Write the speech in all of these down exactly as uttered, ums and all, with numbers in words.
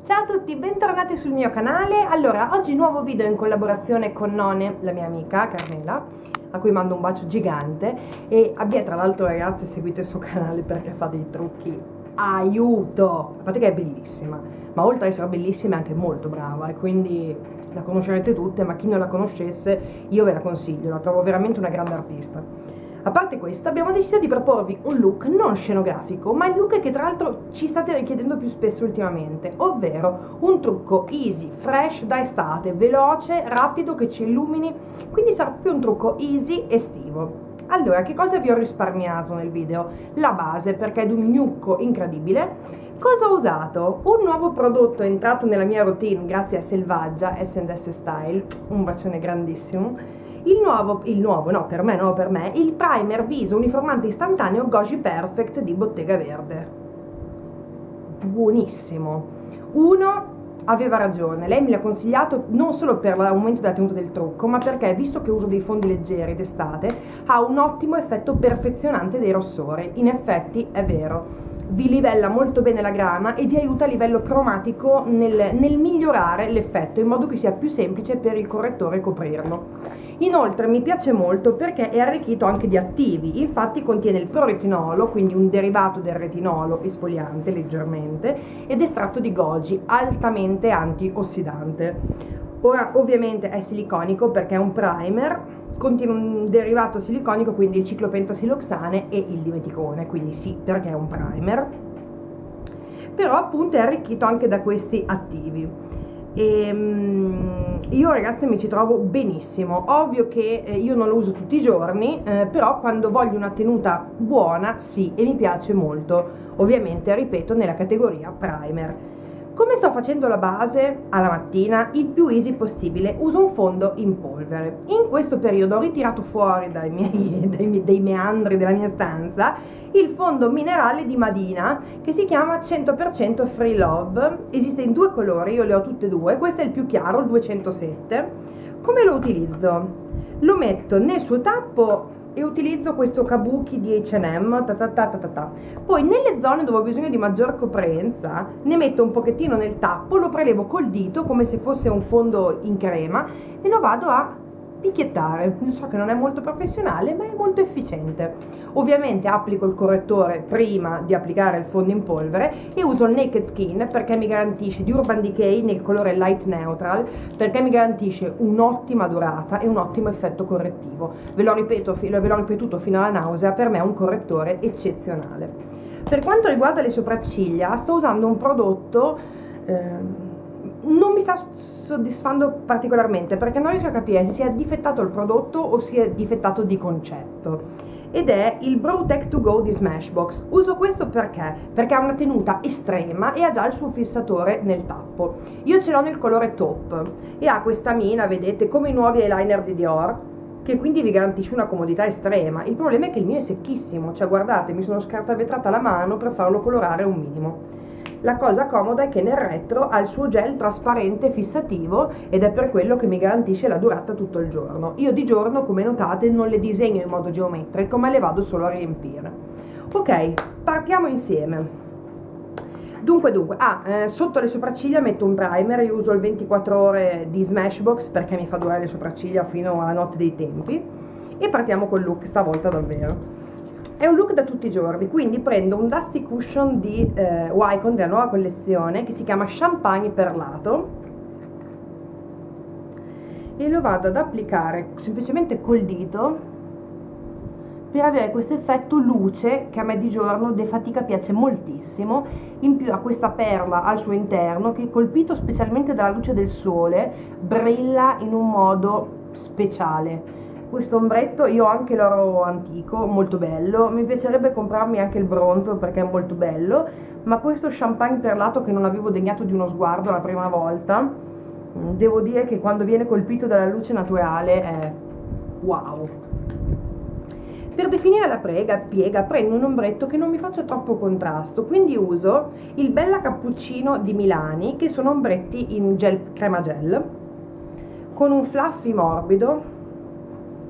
Ciao a tutti, bentornati sul mio canale. Allora, oggi nuovo video in collaborazione con None, la mia amica Carmela, a cui mando un bacio gigante. E abbia, tra l'altro, ragazzi, seguite il suo canale perché fa dei trucchi, aiuto! A parte che è bellissima, ma oltre ad essere bellissima è anche molto brava, e quindi la conoscerete tutte, ma chi non la conoscesse io ve la consiglio, la trovo veramente una grande artista. A parte questo, abbiamo deciso di proporvi un look non scenografico, ma il look che tra l'altro ci state richiedendo più spesso ultimamente, ovvero un trucco easy, fresh da estate, veloce, rapido, che ci illumini, quindi sarà più un trucco easy estivo. Allora, che cosa vi ho risparmiato nel video? La base, perché è di un gnucco incredibile. Cosa ho usato? Un nuovo prodotto entrato nella mia routine grazie a Selvaggia, S and S Style, un bacione grandissimo. Il nuovo, il nuovo, no, per me, no, per me, il primer viso uniformante istantaneo Goji Perfect di Bottega Verde. Buonissimo. Uno, aveva ragione, lei me l'ha consigliato non solo per l'aumento della tenuta del trucco, ma perché, visto che uso dei fondi leggeri d'estate, ha un ottimo effetto perfezionante dei rossori. In effetti è vero, vi livella molto bene la grana e vi aiuta a livello cromatico nel, nel migliorare l'effetto, in modo che sia più semplice per il correttore coprirlo. Inoltre mi piace molto perché è arricchito anche di attivi, infatti contiene il proretinolo, quindi un derivato del retinolo esfoliante leggermente, ed estratto di goji, altamente antiossidante. Ora ovviamente è siliconico perché è un primer, contiene un derivato siliconico, quindi il ciclopentasiloxane e il dimeticone, quindi sì, perché è un primer, però appunto è arricchito anche da questi attivi. E, um, io ragazzi mi ci trovo benissimo. Ovvio che eh, io non lo uso tutti i giorni, eh, però quando voglio una tenuta buona sì, e mi piace molto, ovviamente ripeto nella categoria primer. Come sto facendo la base alla mattina? Il più easy possibile, uso un fondo in polvere. In questo periodo ho ritirato fuori dai miei, dai miei, dei meandri della mia stanza il fondo minerale di Madina, che si chiama cento per cento Free Love. Esiste in due colori, io le ho tutte e due, questo è il più chiaro, il duecentosette. Come lo utilizzo? Lo metto nel suo tappo e utilizzo questo kabuki di H and M, ta ta ta ta ta. Poi nelle zone dove ho bisogno di maggior coprenza ne metto un pochettino nel tappo, lo prelevo col dito come se fosse un fondo in crema e lo vado a picchiettare. Non so che non è molto professionale, ma è molto efficiente. Ovviamente applico il correttore prima di applicare il fondo in polvere e uso il Naked Skin perché mi garantisce, di Urban Decay nel colore Light Neutral, perché mi garantisce un'ottima durata e un ottimo effetto correttivo. Ve lo ripeto, ve l'ho ripetuto fino alla nausea, per me è un correttore eccezionale. Per quanto riguarda le sopracciglia, sto usando un prodotto ehm, non mi sta soddisfando particolarmente perché non riesco a capire se sia difettato il prodotto o sia difettato di concetto, ed è il Brow Tech to Go di Smashbox. Uso questo perché? Perché ha una tenuta estrema e ha già il suo fissatore nel tappo. Io ce l'ho nel colore top e ha questa mina, vedete, come i nuovi eyeliner di Dior, che quindi vi garantisce una comodità estrema. Il problema è che il mio è secchissimo, cioè guardate, mi sono scartavetrata la mano per farlo colorare un minimo. La cosa comoda è che nel retro ha il suo gel trasparente fissativo ed è per quello che mi garantisce la durata tutto il giorno. Io di giorno, come notate, non le disegno in modo geometrico, ma le vado solo a riempire. Ok, partiamo insieme. Dunque, dunque, ah, eh, sotto le sopracciglia metto un primer. Io uso il ventiquattro ore di Smashbox perché mi fa durare le sopracciglia fino alla notte dei tempi. E partiamo col look, stavolta davvero. È un look da tutti i giorni, quindi prendo un Dusty Cushion di eh, Wycon della nuova collezione che si chiama Champagne Perlato e lo vado ad applicare semplicemente col dito per avere questo effetto luce che a me di giorno de fatica piace moltissimo. In più ha questa perla al suo interno che, colpito specialmente dalla luce del sole, brilla in un modo speciale. Questo ombretto, io ho anche l'oro antico, molto bello, mi piacerebbe comprarmi anche il bronzo perché è molto bello, ma questo champagne perlato che non avevo degnato di uno sguardo la prima volta, devo dire che quando viene colpito dalla luce naturale è wow. Per definire la prega, piega prendo un ombretto che non mi faccia troppo contrasto, quindi uso il Bella Cappuccino di Milani, che sono ombretti in gel, crema gel, con un fluffy morbido,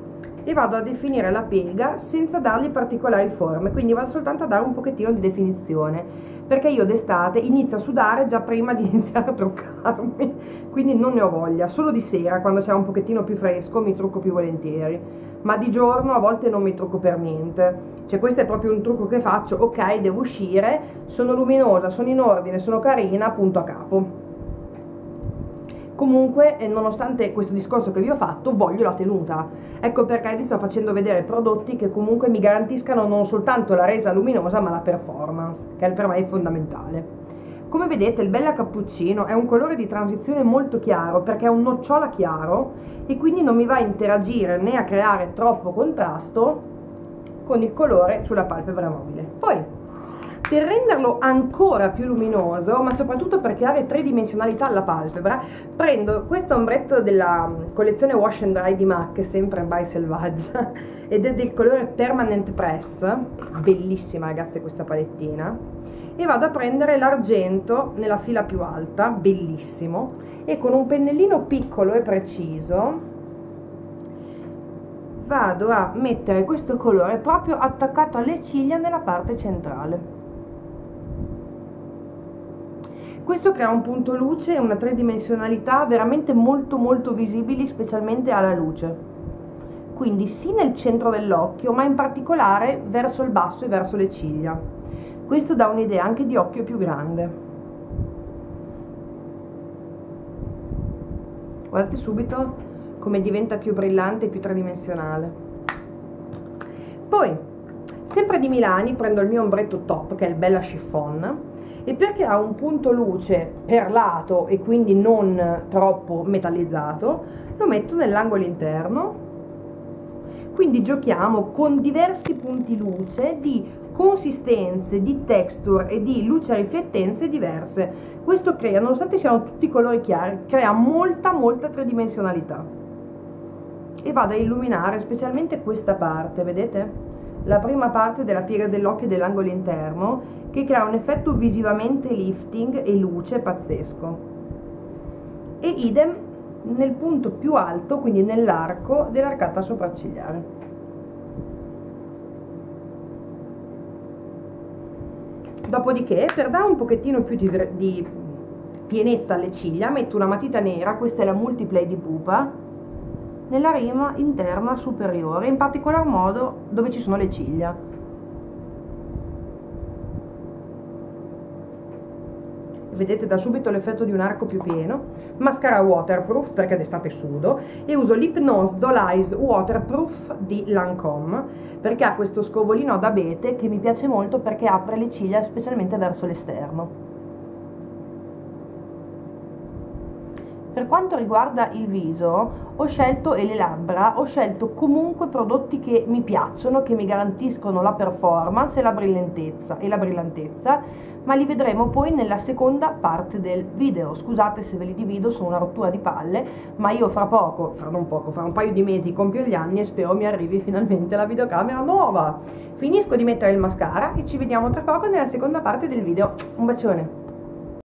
e vado a definire la piega senza dargli particolari forme, quindi vado soltanto a dare un pochettino di definizione, perché io d'estate inizio a sudare già prima di iniziare a truccarmi, quindi non ne ho voglia. Solo di sera, quando c'è un pochettino più fresco, mi trucco più volentieri, ma di giorno a volte non mi trucco per niente. Cioè questo è proprio un trucco che faccio: ok, devo uscire, sono luminosa, sono in ordine, sono carina, punto a capo. Comunque, eh, nonostante questo discorso che vi ho fatto, voglio la tenuta. Ecco perché vi sto facendo vedere prodotti che comunque mi garantiscano non soltanto la resa luminosa, ma la performance, che per me è fondamentale. Come vedete, il Bella Cappuccino è un colore di transizione molto chiaro, perché è un nocciola chiaro e quindi non mi va a interagire né a creare troppo contrasto con il colore sulla palpebra mobile. Poi, per renderlo ancora più luminoso, ma soprattutto per creare tridimensionalità alla palpebra, prendo questo ombretto della collezione Wash and Dry di MAC, sempre by Selvaggia, ed è del colore Permanent Press, bellissima ragazze questa palettina, e vado a prendere l'argento nella fila più alta, bellissimo, e con un pennellino piccolo e preciso vado a mettere questo colore proprio attaccato alle ciglia nella parte centrale. Questo crea un punto luce e una tridimensionalità veramente molto molto visibili, specialmente alla luce, quindi sì nel centro dell'occhio, ma in particolare verso il basso e verso le ciglia. Questo dà un'idea anche di occhio più grande. Guardate subito come diventa più brillante e più tridimensionale. Poi, sempre di Milani, prendo il mio ombretto top, che è il Bella Chiffon, e perché ha un punto luce perlato e quindi non troppo metallizzato, lo metto nell'angolo interno. Quindi giochiamo con diversi punti luce di consistenze, di texture e di luce riflettenze diverse. Questo crea, nonostante siano tutti colori chiari, crea molta molta tridimensionalità. E vado a illuminare specialmente questa parte, vedete? La prima parte della piega dell'occhio e dell'angolo interno, che crea un effetto visivamente lifting e luce pazzesco. E idem nel punto più alto, quindi nell'arco dell'arcata sopraccigliare. Dopodiché, per dare un pochettino più di, di pienezza alle ciglia, metto una matita nera, questa è la Multiplay di Pupa, nella rima interna superiore, in particolar modo dove ci sono le ciglia. Vedete da subito l'effetto di un arco più pieno. Mascara waterproof perché d'estate sudo, e uso l'Hypnose Doll Eyes Waterproof di Lancome perché ha questo scovolino ad abete che mi piace molto, perché apre le ciglia specialmente verso l'esterno. Per quanto riguarda il viso ho scelto, e le labbra, ho scelto comunque prodotti che mi piacciono, che mi garantiscono la performance e la brillantezza, e la brillantezza, ma li vedremo poi nella seconda parte del video. Scusate se ve li divido, sono una rottura di palle, ma io fra poco, fra non poco, fra un paio di mesi compio gli anni e spero mi arrivi finalmente la videocamera nuova. Finisco di mettere il mascara e ci vediamo tra poco nella seconda parte del video. Un bacione!